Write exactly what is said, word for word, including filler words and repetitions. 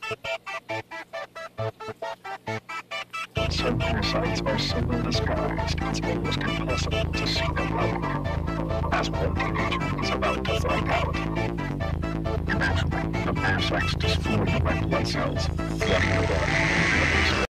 Some parasites are so well disguised, it's almost impossible to see them out. As one teenager is about to find out. Imagine the parasites destroy your red blood cells, flooding your body.